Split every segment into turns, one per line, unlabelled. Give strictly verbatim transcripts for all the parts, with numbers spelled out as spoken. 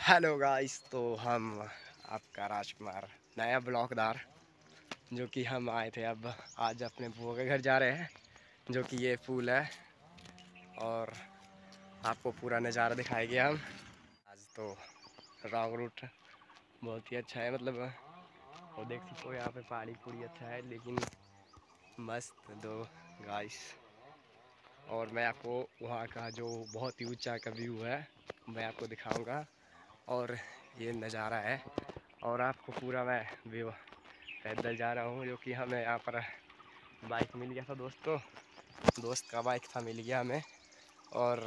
Hello guys, तो हम आपका राजकुमार नया ब्लॉकदार जो कि हम आए थे अब आज अपने बुआ के घर जा रहे हैं, जो कि ये पुल है और आपको पूरा नज़ारा दिखाएंगे हम आज। तो रॉन्ग रूट बहुत ही अच्छा है, मतलब वो देख सकते हो यहाँ पे पहाड़ी पूरी अच्छा है, लेकिन मस्त दो गाइस। और मैं आपको वहाँ का जो बहुत ही ऊंचा का व्यू है मैं आपको दिखाऊंगा और ये नज़ारा है। और आपको पूरा मैं व्यू पैदल जा रहा हूँ, जो कि हमें यहाँ पर बाइक मिल गया था दोस्तों, दोस्त का बाइक था, मिल गया हमें। और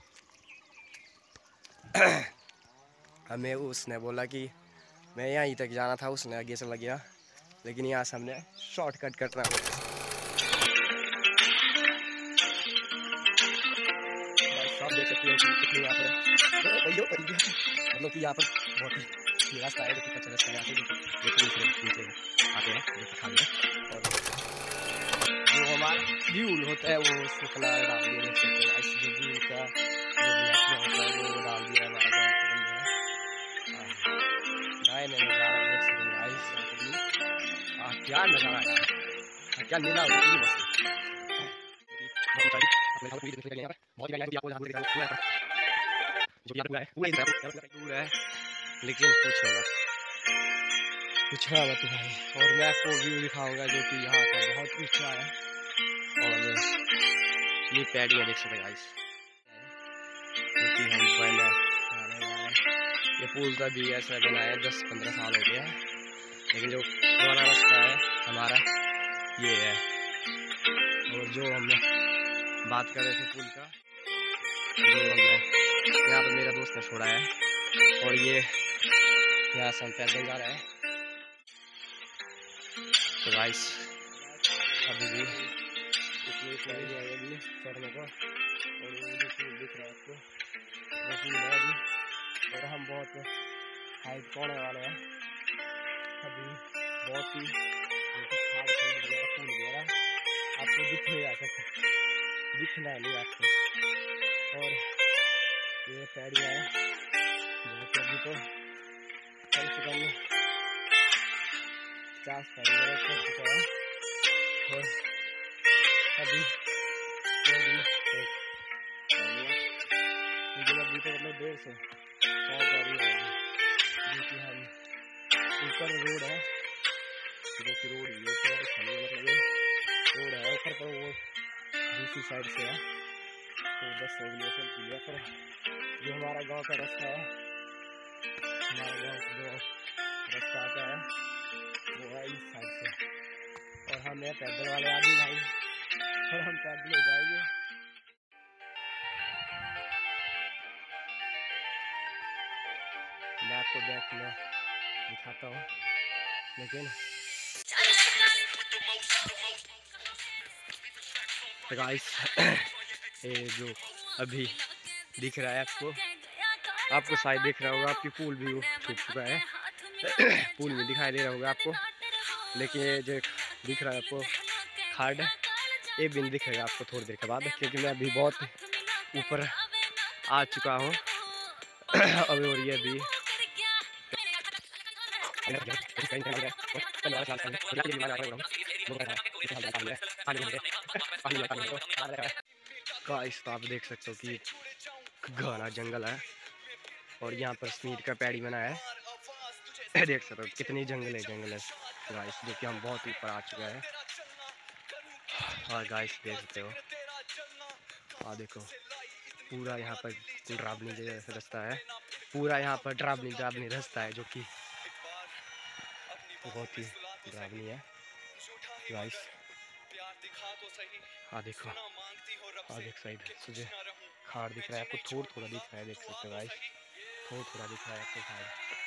हमें उसने बोला कि मैं यहीं तक जाना था, उसने आगे चला गया, लेकिन यहाँ से हमने शॉर्टकट कटना है। आप देख सकते हो कि कितनी यहाँ पर मतलब कि यहाँ पर बहुत ही रास्ता है, जो कि कच्चा रास्ता है, यहाँ से जो नीचे आते हैं जो कि खाली है। और जो हमारा व्यूल होता है वो उसमें कलर डाल दिया, देख सकते हैं इस जो व्यूल का जो ब्लैक में होता है वो डाल दिया हमारे गाँव के बंदे ने। नए नए नज़ारा देख सकते हैं गाइस, हाँ क्या नज़ारा है, क्या नीला होता है बस। बहुत ही आपको जहाँ जो कि दूर है पूरा दूर है, लेकिन पूछो मत पूछो मत भाई। और मैं आपको व्यू दिखाऊंगा जो कि यहाँ का बहुत ऊंचा है। और ये पैड़ियाँ देख सकते गाइस, जो कि हम पहले ये पुल का भी ऐसा बनाया दस पंद्रह साल हो गया है, लेकिन जो पुराना रास्ता है हमारा ये है। और जो हमने बात कर रहे थे पुल का, जो हमने यहाँ पर मेरा दोस्त ने छोड़ा है, और ये यहाँ से हम पैदल जा रहे हैं। तो गाइस अभी भी इतनी तैयारी है अभी चढ़ने को, और ये भी पुल दिख रहा है आपको, वो पुल है अभी, और हम बहुत हाइट पौने वाले हैं अभी। बहुत ही खाड़ फूट वगैरह फूल वगैरह आपको दिख नहीं आ सकता, दिखना नहीं आपको। और ये पैड़ियाँ है जो कि अभी तो कम से कम पचास पैड़ियाँ चढ़ चुका है, और अभी लेकिन अभी तो मतलब डेढ़ सौ सौ गाड़ी होगी, जो कि हम ऊपर रोड है, जो कि रोड ये ऊपर मतलब ये रोड है ऊपर पर, वो दूसरी साइड से है, तो बस रेगुलेशन के लिए पर जो हमारा गांव का रास्ता है, हमारे गांव से जो रास्ता आता है वो है इस साइड से। और हम ये पैदल वाले आदमी भाई, और हम पैदल हो जाएंगे। मैं आपको बैक में दिखाता हूँ, लेकिन तो गाइस ये जो अभी दिख रहा है आपको आपको शायद दिख रहा होगा, आपकी पुल भी छूट चुका है पुल भी दिखाई दे रहा होगा आपको, लेकिन ये जो दिख रहा है आपको खाड़, ये भी नहीं दिखेगा आपको थोड़ी देर के बाद, क्योंकि मैं अभी बहुत ऊपर आ चुका हूँ अभी। और ये भी गाइस आप देख सकते हो कि घना जंगल है, और यहाँ पर स्मीट का पैड़ी बना है देख सकते हो कितनी जंगल है जंगल है गाइस, जो कि हम बहुत ही ऊपर आ चुके हैं। और गाइस देख सकते हो, हाँ देखो पूरा यहाँ पर ड्रावनी जैसा रास्ता है, पूरा यहाँ पर ड्रावनी ड्रावनी रास्ता है, जो कि बहुत ही ड्रावनी है गाइस। हाँ देखो, हाँ देख साइड मुझे खाड़ दिख रहा है आपको, थोड़ा थोड़ा दिख रहा है, देख सकते हो गाइस, थोड़ा थोड़ा दिख रहा है आपको खाड़,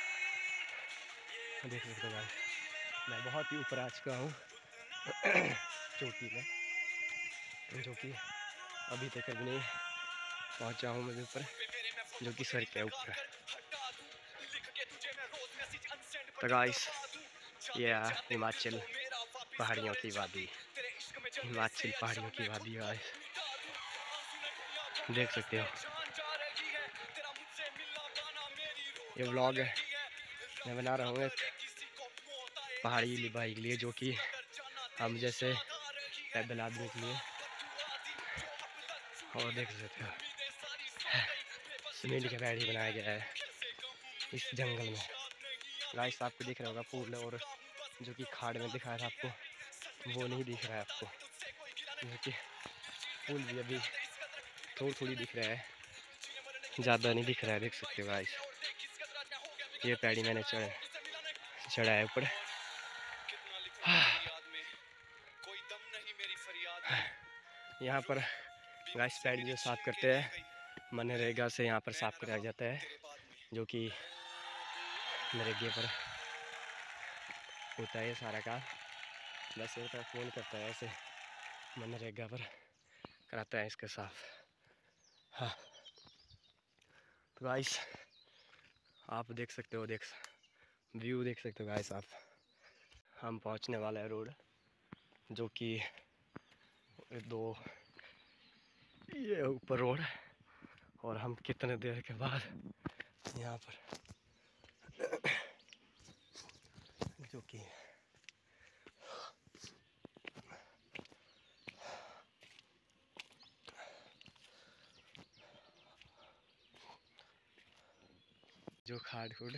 देख सकते हो गाइस। मैं बहुत ही ऊपर आ चुका हूँ चोटी में, जो कि अभी तक अभी नहीं पहुँचा हूँ मैं ऊपर, जो कि सर के ऊपर। तो गाइस ये हिमाचल पहाड़ियों की वादी, हिमाचल पहाड़ियों की वादी गाइस देख सकते हो। ये व्लॉग मैं बना रहा हूँ एक पहाड़ी बाइक के लिए, जो कि हम जैसे पैदल आदमी के लिए। और देख सकते हो सीमेंट का पैड़ी बनाया गया है इस जंगल में। गाइस आपको दिख रहा होगा फूल, और जो कि खाड़ में दिखा था आपको वो नहीं दिख रहा है आपको, जो कि फूल भी अभी थोड़ी थोड़ी दिख रहा है, ज़्यादा नहीं दिख रहा है। देख सकते हो गाइस ये पैड़ी मैंने चढ़ चढ़ा है ऊपर। यहाँ पर गाइस पैड़ी जो साफ़ करते हैं मनरेगा से, यहाँ पर साफ़ कराया जाता है, जो कि नरेगे पर होता है सारा काम। दस रुपये फ़ोन करता है ऐसे मनरेगा पर कराता है इसके साफ। हाँ तो गाइस आप देख सकते हो, देख व्यू देख सकते हो गाइस आप। हम पहुंचने वाला है रोड, जो कि दो ये ऊपर रोड, और हम कितने देर के बाद यहाँ पर जो कि जो खाड़ खुड़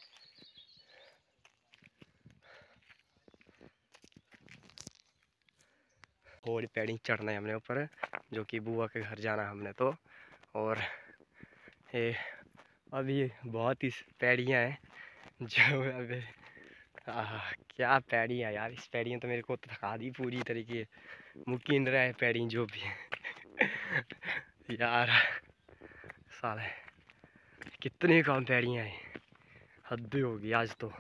और पैड़ी चढ़ना है हमने ऊपर, जो कि बुआ के घर जाना हमने तो। और ये अभी बहुत ही पैड़ियाँ हैं जो अभी आह क्या पैड़ियाँ यार, इस पैड़ियाँ तो मेरे को थका दी पूरी तरीके, मुकिन रहा है पैड़ी जो भी है यार साले कितनी कम पैड़ियाँ हैं, हद ही होगी आज तो।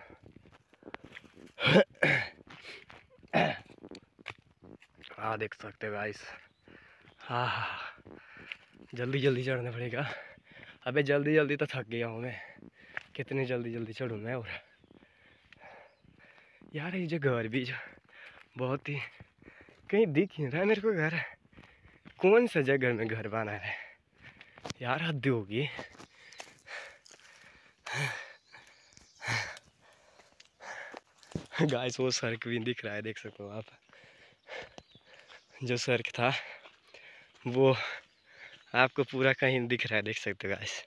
हाँ देख सकते हो गाइस, हाँ जल्दी जल्दी चढ़ना पड़ेगा। अबे जल्दी जल्दी तो थक गया हूँ मैं, कितनी जल्दी जल्दी चढ़ूँ मैं। और यार ये जो घर भी जो बहुत ही कहीं दिख नहीं रहा है मेरे को, घर कौन सा जगह में घर बना है यार, हद होगी। गाइस वो सड़क भी दिख रहा है, देख सकते हो आप। जो सड़क था वो आपको पूरा कहीं दिख रहा है, देख सकते हो गाइस।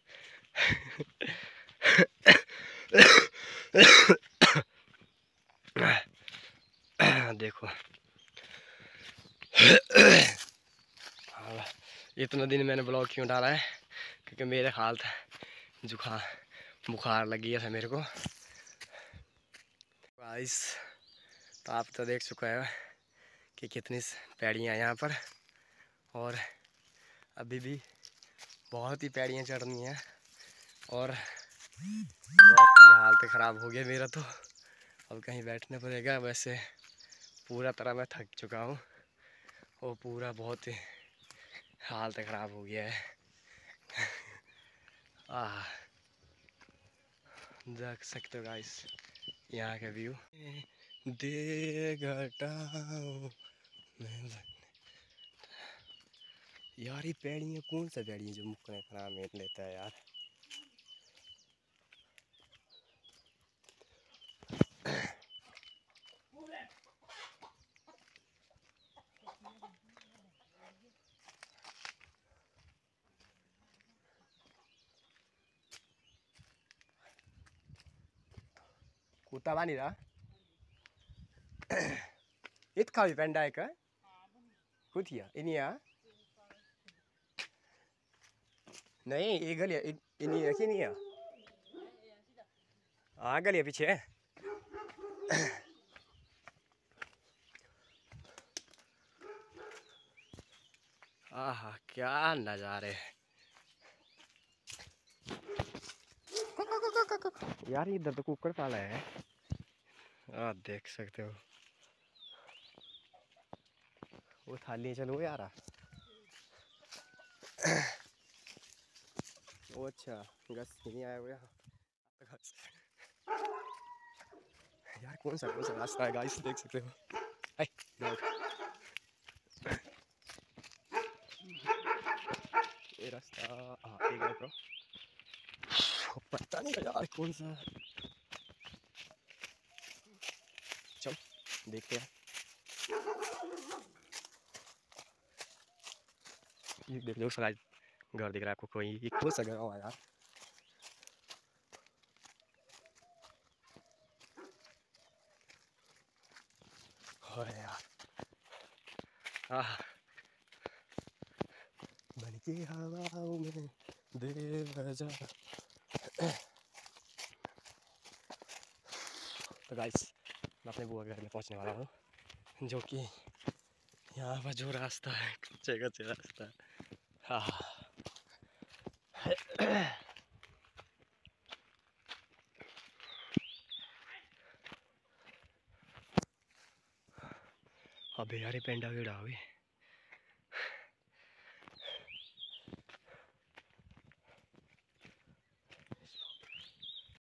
देखो इतना दिन मैंने ब्लॉग क्यों डाला है, क्योंकि मेरे हाल था जुकाम बुखार लग गया था मेरे को गाइस। तो आप तो देख चुका है कि कितनी पैड़ियाँ यहाँ पर, और अभी भी बहुत ही पैड़ियाँ चढ़नी हैं, और बहुत ही हालत ख़राब हो गया मेरा तो। अब कहीं बैठना पड़ेगा, वैसे पूरा तरह मैं थक चुका हूँ, और पूरा बहुत ही हालत ख़राब हो गया है। आह देख सकते हो गाइस यहाँ का व्यू। दे घटाओ यार, ये पेड़ियाँ कौन सा पेड़ी है जो मुक्कने का नाम लेता है यार। कुत्ता बानी रहा इत खावी पेंडा है का कुतिया इनिया नहीं, ये गलिया इनिया की नहीं है, हाँ गलिया पीछे। आहा क्या नज़ारे यार, इधर तो कुकर पाला है। आप देख सकते हो वो थाली चलो यार। वो अच्छा गस नहीं आया हुआ यार, कौन सा कौन सा रास्ता है गाइस, देख सकते हो। आई ये रास्ता हाँ एक पता नहीं यार कौन सा। चल देखते हैं। ये देख लो सारा घर दिख रहा है आपको। कोई ये कौन सा घर हुआ यार। अरे यार आह बन के हवाओं में दे बजा। तो गाइस मैं अपने बुआ के घर में पहुंचने वाला हूँ, जो कि यहाँ पर जो रास्ता है कच्चे कच्चे रास्ता है। हाँ अबे यार ये पेंडा केड़ा हुई।